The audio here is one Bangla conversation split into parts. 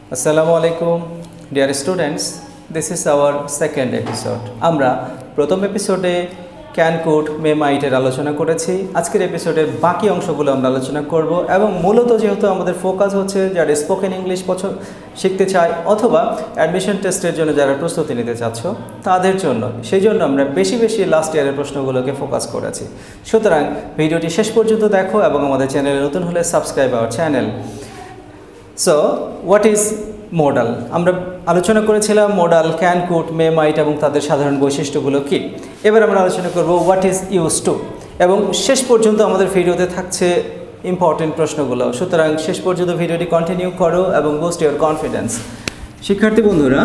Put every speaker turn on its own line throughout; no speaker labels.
আসসালামু আলাইকুম dear students, this is our second episode. আমরা প্রথম এপিসোডে ক্যান কুড মে মাইটের আলোচনা করেছি। আজকের এপিসোডের বাকি অংশগুলো আমরা আলোচনা করব এবং মূলত যেহেতু আমাদের ফোকাস হচ্ছে যারা স্পোকেন ইংলিশ শিখতে চায় অথবা অ্যাডমিশন টেস্টের জন্য যারা প্রস্তুতি নিতে চাচ্ছ তাদের জন্য, সেই জন্য আমরা বেশি লাস্ট ইয়ারের প্রশ্নগুলোকে ফোকাস করেছি। সুতরাং ভিডিওটি শেষ পর্যন্ত দেখো এবং আমাদের চ্যানেলে নতুন হলে subscribe our channel. So what is modal? আমরা আলোচনা করেছিলাম modal, can, could, may, might এবং তাদের সাধারণ বৈশিষ্ট্যগুলো কী। এবার আমরা আলোচনা করব হোয়াট ইজ ইউজ টু, এবং শেষ পর্যন্ত আমাদের ভিডিওতে থাকছে ইম্পর্টেন্ট প্রশ্নগুলো। সুতরাং শেষ পর্যন্ত ভিডিওটি কন্টিনিউ করো এবং বুস্ট ইউর কনফিডেন্স। শিক্ষার্থী বন্ধুরা,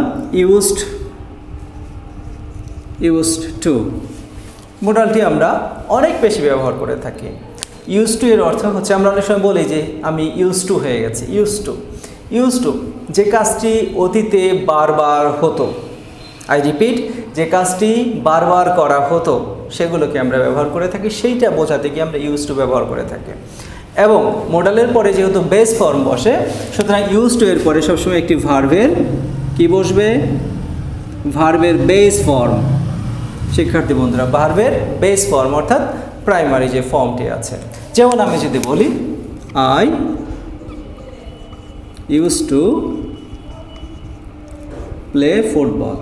ইউজড টু মডালটি আমরা অনেক বেশি ব্যবহার করে থাকি। ইউজ টু এর অর্থ হচ্ছে, আমরা অনেক সময় বলি যে আমি ইউজ টু হয়ে গেছি। ইউজ টু যে কাজটি অতীতে বারবার হতো, আই রিপিট, যে কাজটি বারবার করা হতো সেগুলোকে আমরা ব্যবহার করে থাকি, সেইটা বোঝাতে গিয়ে আমরা ইউজ টু ব্যবহার করে থাকি। এবং মডালের পরে যেহেতু বেস ফর্ম বসে, সুতরাং ইউজ টু এর পরে সবসময় একটি ভার্বের কি বসবে? ভার্বের বেস ফর্ম। শিক্ষার্থী বন্ধুরা, ভার্বের বেস ফর্ম অর্থাৎ প্রাইমারি যে ফর্মটি আছে। যেমন আমি যদি বলি I use to play football,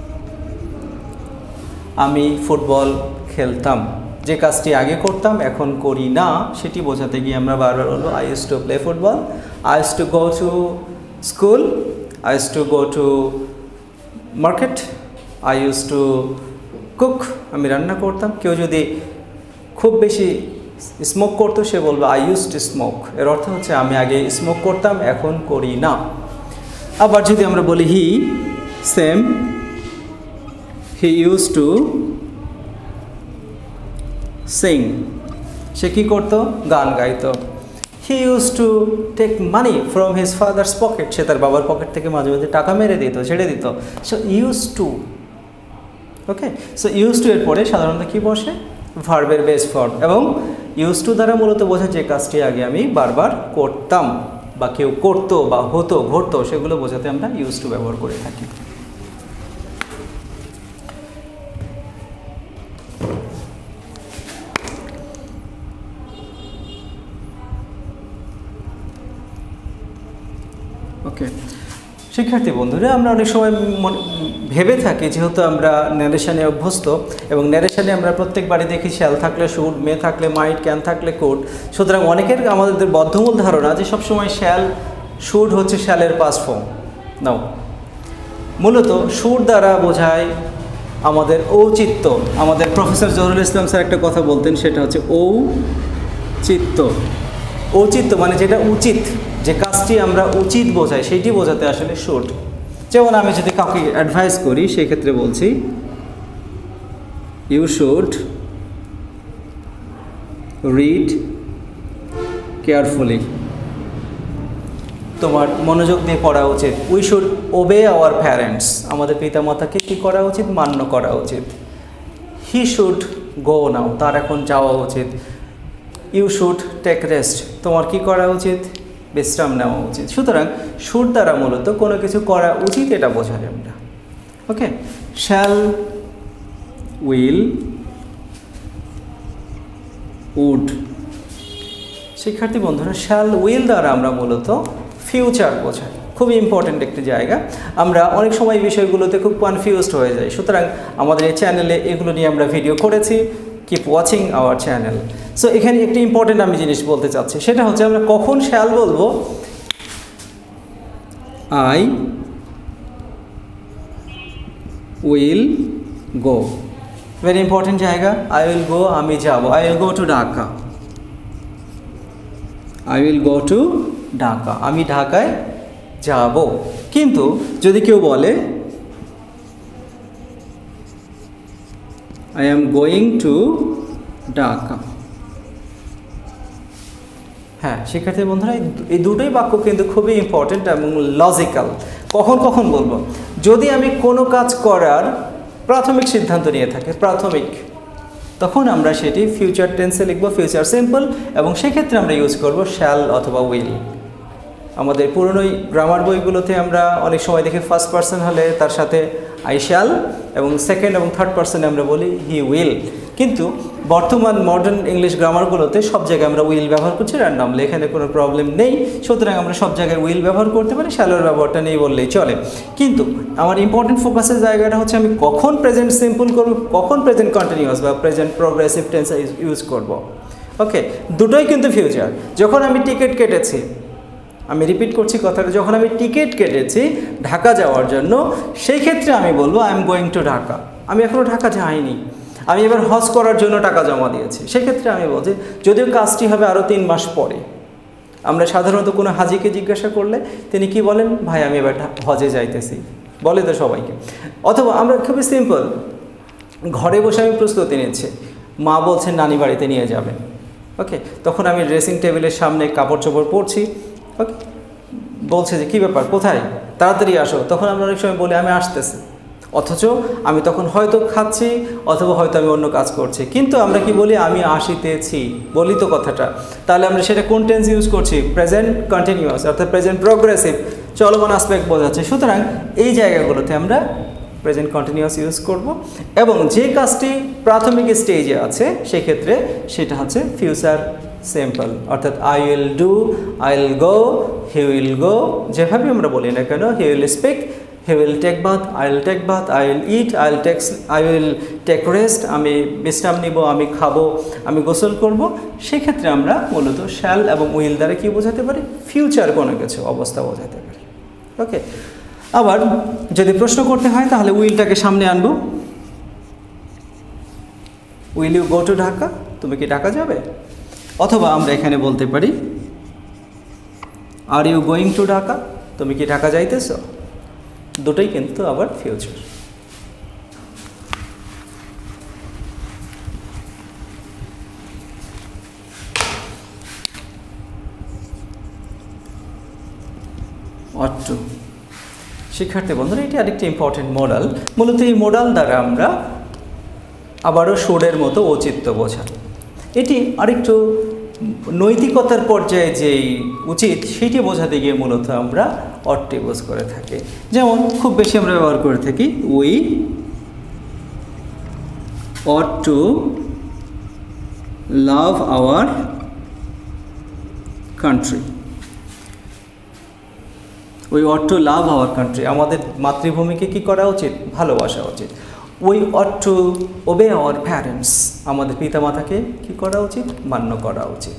আমি ফুটবল খেলতাম। যে কাজটি আগে করতাম এখন করি না, সেটি বোঝাতে গিয়ে আমরা বারবার বলবো I use to play football, I use to go to school, I use to go to market, I use to cook, আমি রান্না করতাম। কেউ যদি খুব বেশি স্মোক করতো সে বলবে আই ইউজ টু স্মোক। এর অর্থ হচ্ছে আমি আগে স্মোক করতাম এখন করি না। আবার যদি আমরা বলি হি ইউজ টু সিং, সে কী করতো? গান গাইতো। He use to take money from his father's pocket, সে তার বাবার পকেট থেকে মাঝে মাঝে টাকা মেরে দিত, ছেড়ে দিত। So use to, okay. So use to এর পরে সাধারণত কী বসে? ভার্বের বেস ফর্ম। এবং ইউজ টু দ্বারা মূলত বোঝা যে কাজটি আগে আমি বারবার করতাম বা কেউ করতো বা হতো, ঘটতো, সেগুলো বোঝাতে আমরা ইউজ টু ব্যবহার করে থাকি। ওকে শিক্ষার্থী বন্ধুরা, আমরা অনেক সময় ভেবে থাকি যেহেতু আমরা ন্যারেশনে অভ্যস্ত এবং ন্যারেশনে আমরা প্রত্যেকবারই দেখি শ্যাল থাকলে শুড, মে থাকলে মাইট, ক্যান থাকলে কুড। সুতরাং অনেকের আমাদের বদ্ধমূল ধারণা যে সবসময় শ্যাল, শুড হচ্ছে শ্যালের পাস্ট ফর্ম। নাও, মূলত শুড দ্বারা বোঝায় আমাদের ঔচিত্য। আমাদের প্রফেসর জহুরুল ইসলাম স্যার একটা কথা বলতেন, সেটা হচ্ছে ঔচিত্য। ঔচিত্য মানে যেটা উচিত, যে কাজটি আমরা উচিত বোঝাই সেইটি বোঝাতে আসলে শুড। যেমন আমি যদি কাউকে অ্যাডভাইস করি সেই ক্ষেত্রে বলছি ইউ শুড রিড কেয়ারফুলি, তোমার মনোযোগ দিয়ে পড়া উচিত। We should obey our parents, আমাদের পিতামাতাকে কী করা উচিত? মান্য করা উচিত। হি শুড গো নাও, তার এখন যাওয়া উচিত। ইউ শুড টেক রেস্ট, তোমার কি করা উচিত? বিশ্রাম নেওয়া উচিত। সুতরাং শুড দ্বারা মূলত কোনো কিছু করা উচিত এটা বোঝাই আমরা। Okay, shall, will, would. শিক্ষার্থী বন্ধুরা, শ্যাল, উইল দ্বারা আমরা মূলত ফিউচার বোঝাই। খুবই ইম্পর্ট্যান্ট একটি জায়গা। আমরা অনেক সময় বিষয়গুলোতে খুব কনফিউজড হয়ে যাই। সুতরাং আমাদের এই চ্যানেলে এগুলো নিয়ে আমরা ভিডিও করেছি। Keep watching our channel. So এখানে একটি ইম্পর্টেন্ট আমি জিনিস বলতে চাচ্ছি, সেটা হচ্ছে আমরা কখন শ্যাল বলবো? I will go, very important জায়গা। আই উইল গো, আমি যাব। I will go to Dhaka, I will go to Dhaka, আমি ঢাকায় যাব। কিন্তু যদি কেউ বলে I am going to Dhaka, হ্যাঁ শিক্ষার্থী বন্ধুরা, এই দুটোই বাক্য কিন্তু খুবই ইম্পর্টেন্ট এবং লজিক্যাল। কখন বলবো? যদি আমি কোনো কাজ করার প্রাথমিক সিদ্ধান্ত নিয়ে থাকি, তখন আমরা সেটি ফিউচার টেন্সে লিখবো, ফিউচার সিম্পল, এবং সেক্ষেত্রে আমরা ইউজ করব শ্যাল অথবা উইল। আমাদের পুরনো গ্রামার বইগুলোতে আমরা অনেক সময় দেখি ফার্স্ট পারসন হলে তার সাথে আই শ্যাল এবং সেকেন্ড এবং থার্ড পারসনে আমরা বলি হি উইল, কিন্তু বর্তমান মডার্ন ইংলিশ গ্রামারগুলোতে সব জায়গায় আমরা উইল ব্যবহার করছি র্যান্ডমলি, এখানে কোনো প্রবলেম নেই। সুতরাং আমরা সব জায়গায় উইল ব্যবহার করতে পারি, শ্যালোর ব্যবহারটা নেই বললেই চলে। কিন্তু আমার ইম্পর্টেন্ট ফোকাসের জায়গাটা হচ্ছে আমি কখন প্রেজেন্ট সিম্পল করব, কখন প্রেজেন্ট কন্টিনিউয়াস বা প্রেজেন্ট প্রোগ্রেসিভ টেন্স ইউজ করব। ওকে, দুটোই কিন্তু ফিউচার। যখন আমি টিকিট কেটেছি, আমি রিপিট করছি কথাটা, যখন আমি টিকিট কেটেছি ঢাকা যাওয়ার জন্য, সেই ক্ষেত্রে আমি বলবো I am going to Dhaka. আমি এখনও ঢাকা যাইনি, আমি এবার হজ করার জন্য টাকা জমা দিয়েছি। সেক্ষেত্রে আমি বলছি, যদিও কাজটি হবে আরও 3 মাস পরে। আমরা সাধারণত কোনো হাজিকে জিজ্ঞাসা করলে তিনি কি বলেন, ভাই আমি এবার হজে যাইতেছি, বলে তো সবাইকে। অথবা আমরা খুবই সিম্পল, ঘরে বসে আমি প্রস্তুতি নিচ্ছি, মা বলছেন নানি বাড়িতে নিয়ে যাবেন। ওকে, তখন আমি ড্রেসিং টেবিলের সামনে কাপড় চোপড় পরছি। ওকে, বলছে যে কী ব্যাপার, কোথায়, তাড়াতাড়ি আসো। তখন আমরা অনেক সময় বলি আমি আসতেছি, অথচ আমি তখন হয়তো খাচ্ছি অথবা হয়তো আমি অন্য কাজ করছি, কিন্তু আমরা কি বলি, আমি আসিতেছি, বলি তো কথাটা। তাহলে আমরা সেটা কোন টেন্স ইউজ করছি, প্রেজেন্ট কন্টিনিউয়াস অর্থাৎ প্রেজেন্ট প্রোগ্রেসিভ, চলমান অ্যাসপেক্ট বোঝাচ্ছে। সুতরাং এই জায়গাগুলোতে আমরা প্রেজেন্ট কন্টিনিউয়াস ইউজ করব, এবং যে কাজটি প্রাথমিক স্টেজে আছে সেক্ষেত্রে সেটা হচ্ছে ফিউচার সিম্পল, অর্থাৎ I will do, I will go, he will go, যেভাবে আমরা বলি না কেন, he will speak, he will take bath, I will take bath, I will eat, I will take rest, আমি বিশ্রাম নিব, আমি খাবো, আমি গোসল করব। সেক্ষেত্রে আমরা মূলত শ্যাল এবং উইল দ্বারা কি বোঝাতে পারি, ফিউচার কোনো কিছু অবস্থা বোঝাতে পারি। ওকে, আবার যদি প্রশ্ন করতে হয় তাহলে উইলটাকে সামনে আনবো, will you go to Dhaka, তুমি কি ঢাকা যাবে। অথবা আমরা এখানে বলতে পারি are you going to Dhaka, তুমি কি ঢাকা যাইতেছ। দুটোই কিন্তু আবার ফিউচার। অট্টু শিক্ষার্থী বন্ধুরা, এটি আরেকটি ইম্পর্টেন্ট মডাল। মূলত এই মডাল দ্বারা আমরা আবারও সুরের মতো ঔচিত্য বোঝাই। এটি আরেকটু নৈতিকতার পর্যায়ে যেই উচিত সেটি বোঝাতে গিয়ে মূলত আমরা অট ইউজ করে থাকি। যেমন খুব বেশি আমরা ব্যবহার করে থাকি we ought to love our country, we ought to love our country, আমাদের মাতৃভূমিকে কি করা উচিত, ভালোবাসা উচিত। We ought to obey our parents, আমাদের পিতামাতাকে কি করা উচিত, মান্য করা উচিত।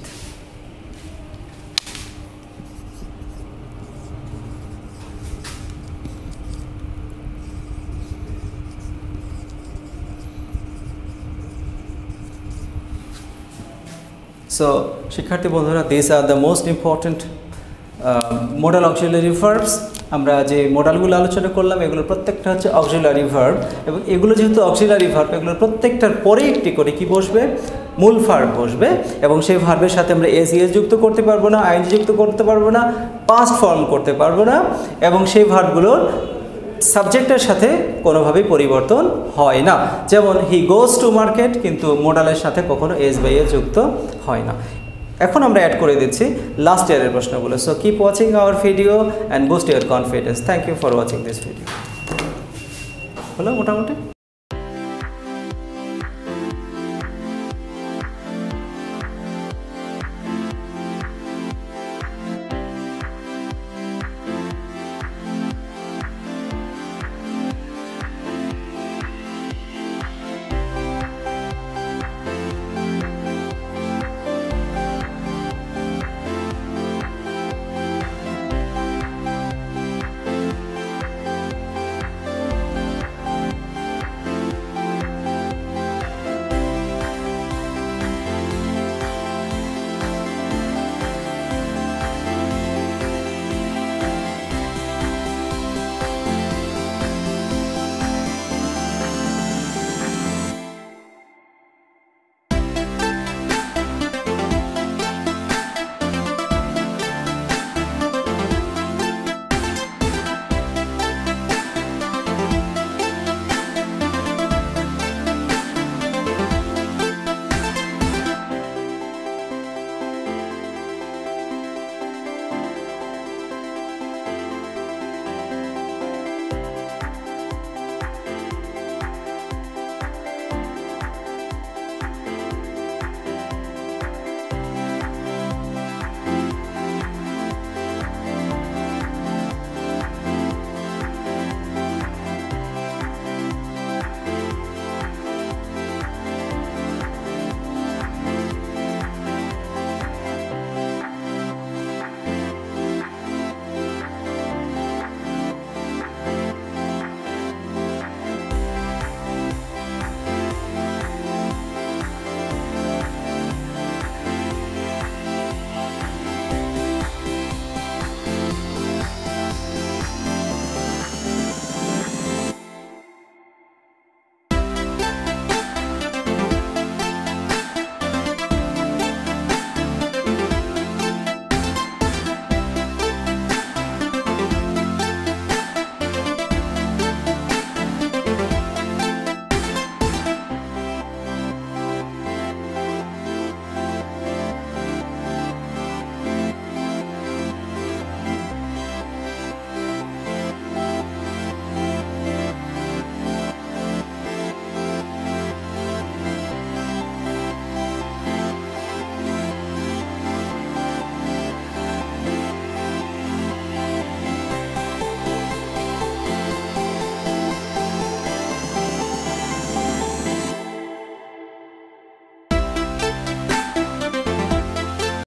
সো শিক্ষার্থী বন্ধুরা, this are the most important modal auxiliary verbs. আমরা যে মডালগুলো আলোচনা করলাম এগুলোর প্রত্যেকটা হচ্ছে অক্সিলারি ভার্ব, এবং এগুলো যেহেতু অক্সিলারি ভার্ব, এগুলোর প্রত্যেকটার পরে একটি করে কি বসবে, মূল ভার্ব বসবে, এবং সেই ভার্বের সাথে আমরা এস যুক্ত করতে পারবো না, আইএনজি যুক্ত করতে পারবো না, পাস্ট ফর্ম করতে পারবো না, এবং সেই ভার্বগুলোর সাবজেক্টের সাথে কোনোভাবেই পরিবর্তন হয় না। যেমন হি গোজ টু মার্কেট, কিন্তু মোডালের সাথে কখনো এস বাই এ যুক্ত হয় না। এখন আমরা অ্যাড করে দিচ্ছি লাস্ট ইয়ারের প্রশ্নগুলো। So keep watching our video and boost your confidence. Thank you for watching this video. হলো মোটামুটি।